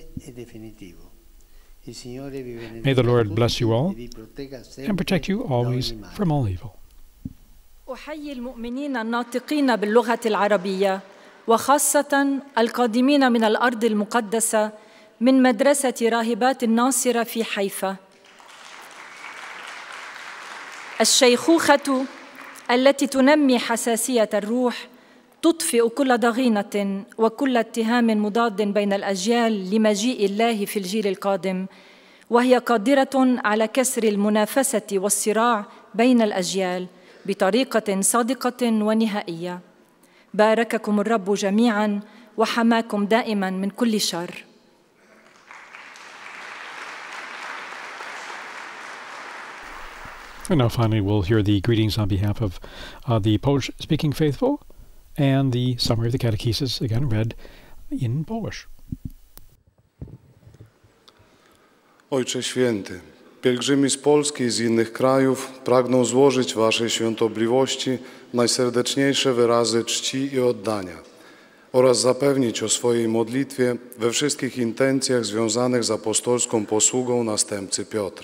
May the Lord bless you all and protect you always from all evil. أحيي المؤمنين الناطقين باللغة العربية وخاصة القادمين من الأرض المقدسة من مدرسة راهبات الناصرة في حيفا. الشيخوخة التي تنمي حساسية الروح تطفئ كل ضغينة وكل اتهام مضاد بين الأجيال لمجيء الله في الجيل القادم، وهي قادرة على كسر المنافسة والصراع بين الأجيال بطريقة صادقة ونهائية. بارككم الرب جميعاً وحماكم دائماً من كل شر. And now finally we'll hear the greetings on behalf of uh, the Polish-speaking faithful and the summary of the catechesis, again read in Polish. Ojcze Święty, pielgrzymi z Polski i z innych krajów pragną złożyć Waszej świątobliwości najserdeczniejsze wyrazy czci i oddania oraz zapewnić o swojej modlitwie we wszystkich intencjach związanych z apostolską posługą następcy Piotra.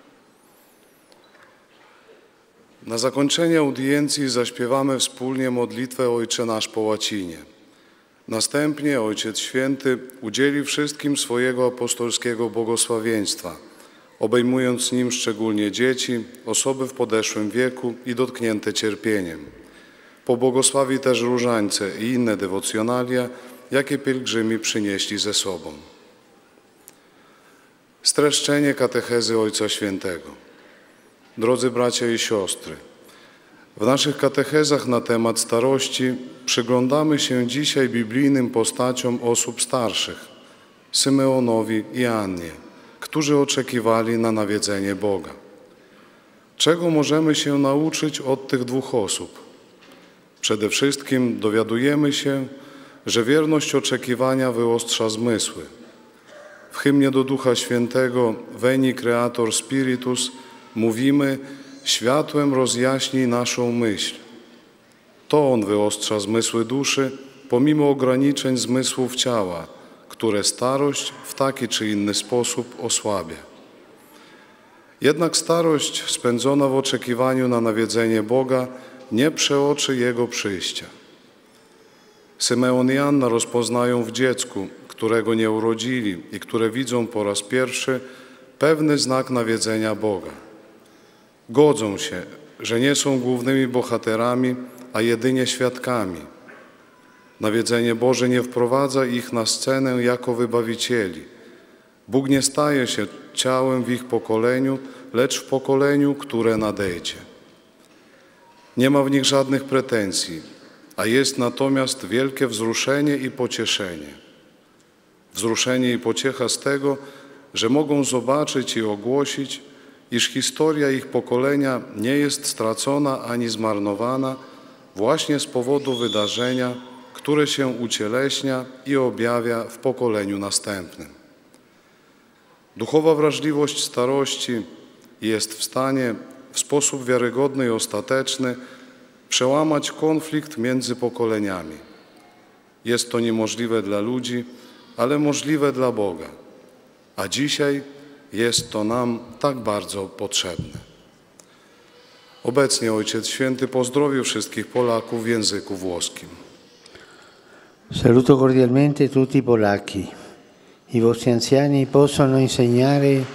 Na zakończenie audiencji zaśpiewamy wspólnie modlitwę Ojcze Nasz po łacinie. Następnie Ojciec Święty udzieli wszystkim swojego apostolskiego błogosławieństwa, obejmując nim szczególnie dzieci, osoby w podeszłym wieku i dotknięte cierpieniem. Pobłogosławi też różańce i inne dewocjonalia, jakie pielgrzymi przynieśli ze sobą. Streszczenie katechezy Ojca Świętego. Drodzy bracia i siostry, w naszych katechezach na temat starości przyglądamy się dzisiaj biblijnym postaciom osób starszych, Symeonowi i Annie, którzy oczekiwali na nawiedzenie Boga. Czego możemy się nauczyć od tych dwóch osób? Przede wszystkim dowiadujemy się, że wierność oczekiwania wyostrza zmysły. W hymnie do Ducha Świętego Veni Creator Spiritus mówimy: światłem rozjaśnij naszą myśl. To On wyostrza zmysły duszy, pomimo ograniczeń zmysłów ciała, które starość w taki czy inny sposób osłabia. Jednak starość spędzona w oczekiwaniu na nawiedzenie Boga nie przeoczy Jego przyjścia. Symeon i Anna rozpoznają w dziecku, którego nie urodzili i które widzą po raz pierwszy, pewny znak nawiedzenia Boga. Godzą się, że nie są głównymi bohaterami, a jedynie świadkami. Nawiedzenie Boże nie wprowadza ich na scenę jako wybawicieli. Bóg nie staje się ciałem w ich pokoleniu, lecz w pokoleniu, które nadejdzie. Nie ma w nich żadnych pretensji, a jest natomiast wielkie wzruszenie i pocieszenie. Wzruszenie i pociecha z tego, że mogą zobaczyć i ogłosić, iż historia ich pokolenia nie jest stracona ani zmarnowana właśnie z powodu wydarzenia, które się ucieleśnia i objawia w pokoleniu następnym. Duchowa wrażliwość starości jest w stanie w sposób wiarygodny i ostateczny przełamać konflikt między pokoleniami. Jest to niemożliwe dla ludzi, ale możliwe dla Boga, a dzisiaj jest to nam tak bardzo potrzebne. Obecnie Ojciec Święty pozdrowił wszystkich Polaków w języku włoskim. Saluto cordialmente tutti i polacchi. I vostri anziani possono insegnare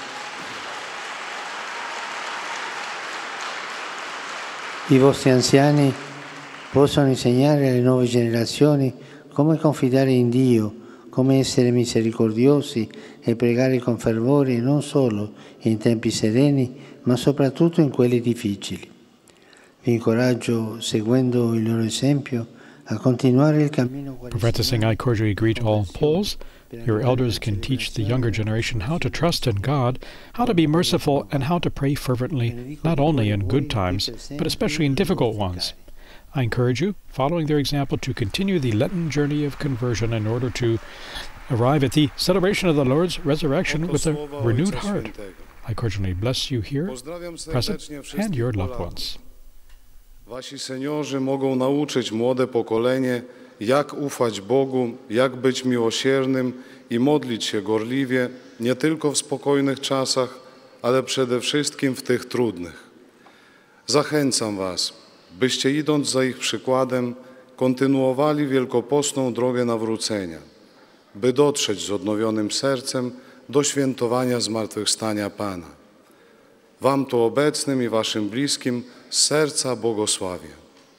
I vostri anziani possono insegnare alle nuove generazioni come confidare in Dio, come essere misericordiosi e pregare con fervore non solo in tempi sereni, ma soprattutto in quelli difficili. incoraggio, seguendo il loro esempio, a continuare il cammino. Pope Francis saying, I cordially greet all Poles. Your elders can teach the younger generation how to trust in God, how to be merciful, and how to pray fervently, not only in good times, but especially in difficult ones. I encourage you, following their example, to continue the Lenten journey of conversion in order to arrive at the celebration of the Lord's resurrection with a renewed heart. I cordially bless you here, present, and your loved ones. Wasi seniorzy mogą nauczyć młode pokolenie, jak ufać Bogu, jak być miłosiernym i modlić się gorliwie, nie tylko w spokojnych czasach, ale przede wszystkim w tych trudnych. Zachęcam was, byście idąc za ich przykładem, kontynuowali wielkopostną drogę nawrócenia, by dotrzeć z odnowionym sercem do świętowania zmartwychwstania Pana. Wam tu obecnym i waszym bliskim z serca błogosławię.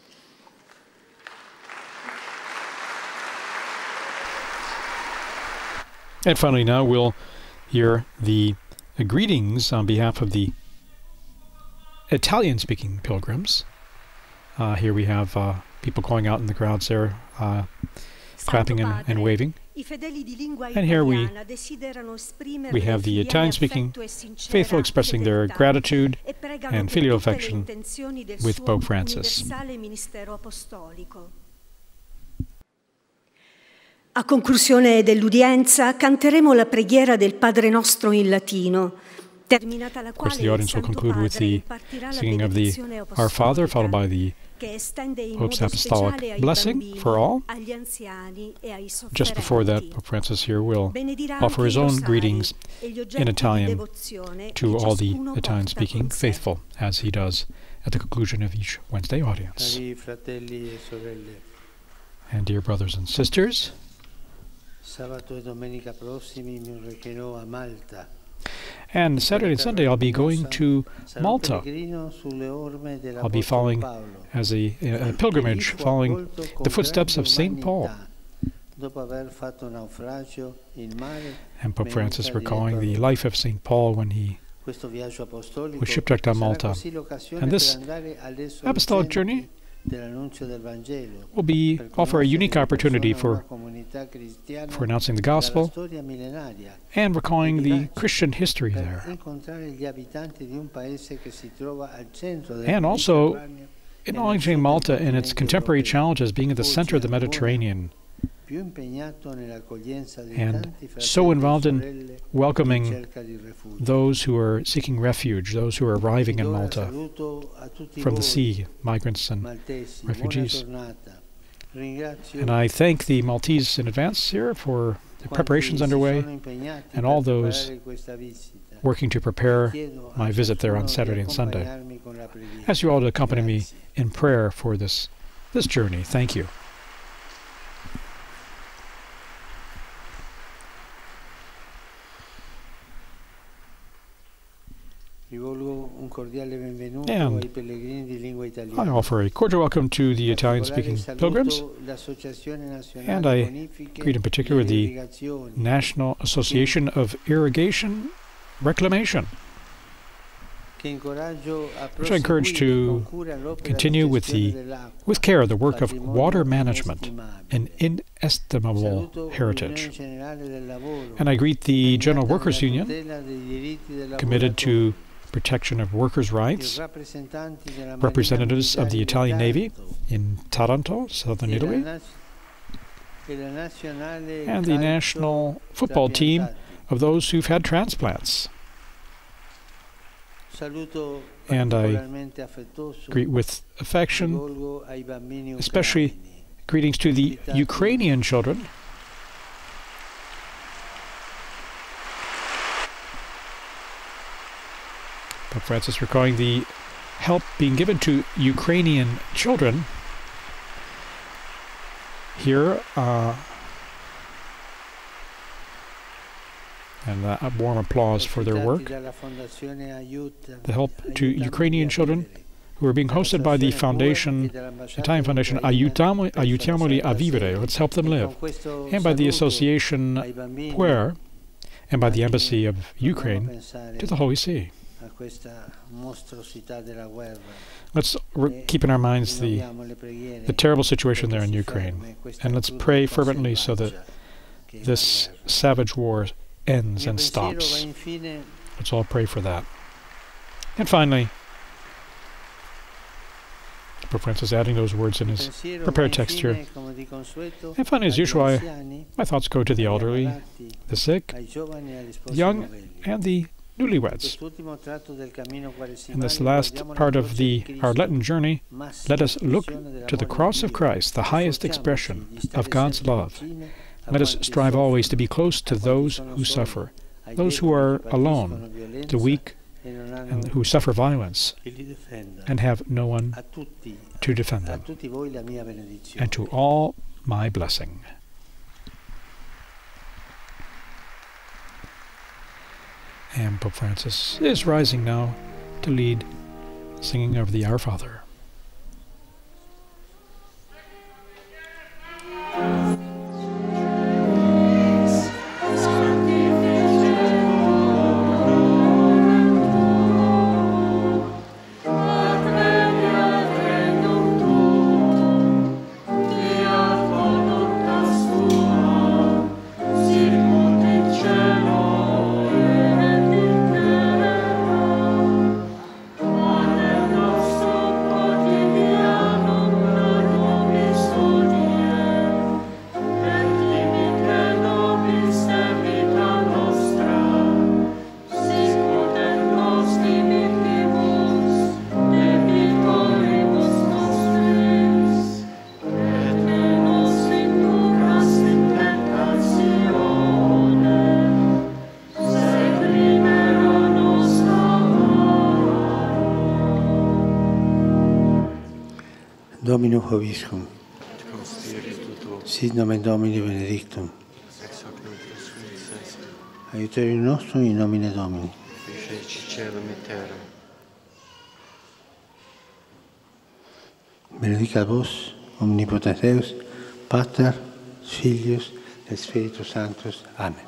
And finally now we'll hear the uh, greetings on behalf of the Italian-speaking pilgrims. Uh, here we have uh, people going out in the crowds there, uh, clapping and, and waving. And here we, we have the Italian-speaking faithful expressing their gratitude and filial affection with Pope Francis. A conclusione dell'udienza canteremo la preghiera del Padre Nostro in latino. Of course, the audience will conclude with the singing of the Our Father, followed by the Pope's Apostolic Blessing for all. Just before that, Pope Francis here will offer his own greetings in Italian to all the Italian-speaking faithful, as he does at the conclusion of each Wednesday audience. And dear brothers and sisters, and Saturday and Sunday I'll be going to Malta. I'll be following as a, a pilgrimage, following the footsteps of Saint Paul. And Pope Francis recalling the life of Saint Paul when he was shipwrecked on Malta. And this apostolic journey will be offer a unique opportunity for, for announcing the gospel and recalling the Christian history there. And also acknowledging Malta and its contemporary challenges, being at the center of the Mediterranean and so involved in welcoming those who are seeking refuge, those who are arriving in Malta from the sea, migrants and refugees. And I thank the Maltese in advance here for the preparations underway and all those working to prepare my visit there on Saturday and Sunday. I ask you all to accompany me in prayer for this, this journey. Thank you. And I offer a cordial welcome to the Italian-speaking pilgrims, and I greet in particular the National Association of Irrigation Reclamation, which I encourage to continue with the with care the work of water management, an inestimable heritage. And I greet the General Workers' Union, committed to protection of workers' rights, representatives of the Italian Navy in Taranto, southern Italy, and the national football team of those who've had transplants. And I greet with affection, especially greetings to the Ukrainian children Pope Francis recalling the help being given to Ukrainian children here, uh, and uh, a warm applause for their work. The help to Ukrainian children who are being hosted by the foundation, Italian foundation Aiutiamo, Aiutiamoli a Vivere, Let's Help Them Live, and by the association Puer, and by the Embassy of Ukraine to the Holy See. Let's keep in our minds the, the terrible situation there in Ukraine, and let's pray fervently so that this savage war ends and stops. Let's all pray for that. And finally, Pope Francis adding those words in his prepared text here. And finally, as usual, I, my thoughts go to the elderly, the sick, the young, and the newlyweds. In this last part of the our Lenten journey, let us look to the cross of Christ, the highest expression of God's love. Let us strive always to be close to those who suffer, those who are alone, the weak, and who suffer violence, and have no one to defend them. And to all my blessing. And Pope Francis is rising now to lead singing of the Our Father. Domino Hoviscum, sit nomen Domini benedictum, aiuterium nostrum in nomine Domini. Benedicat vos, omnipotens Deus, Pater, Filius, et Spiritus Sanctus. Amen.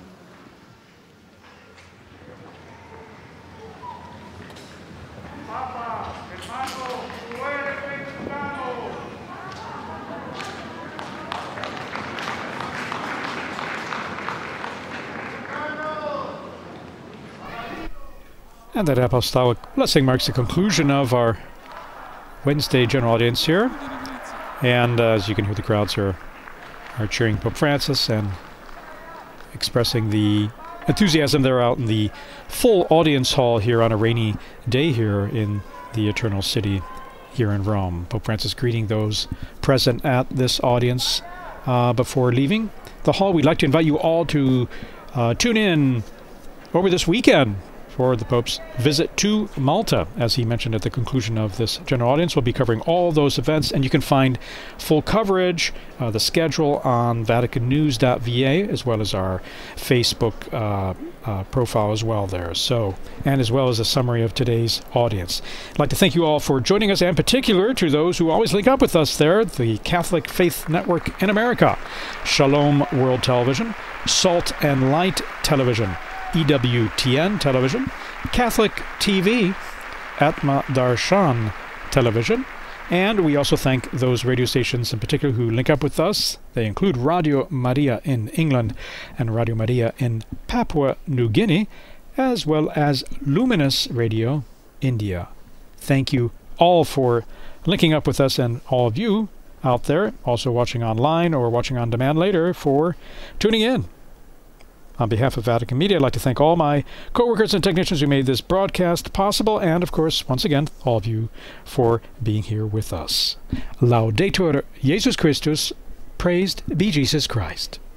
And that apostolic blessing marks the conclusion of our Wednesday general audience here. And uh, as you can hear, the crowds are, are cheering Pope Francis and expressing the enthusiasm there out in the full audience hall here on a rainy day here in the Eternal City here in Rome. Pope Francis greeting those present at this audience uh, before leaving the hall. We'd like to invite you all to uh, tune in over this weekend for the Pope's visit to Malta. As he mentioned at the conclusion of this general audience, we'll be covering all those events, and you can find full coverage, uh, the schedule on Vatican News dot V A, as well as our Facebook uh, uh, profile as well there. So, and as well as a summary of today's audience. I'd like to thank you all for joining us, and in particular to those who always link up with us there, the Catholic Faith Network in America, Shalom World Television, Salt and Light Television, E W T N Television, Catholic T V, Atma Darshan Television, and we also thank those radio stations in particular who link up with us. They include Radio Maria in England and Radio Maria in Papua New Guinea, as well as Luminous Radio India. Thank you all for linking up with us, and all of you out there also watching online or watching on demand later for tuning in. On behalf of Vatican Media, I'd like to thank all my co-workers and technicians who made this broadcast possible, and of course, once again, all of you for being here with us. Laudetur Jesus Christus, praised be Jesus Christ.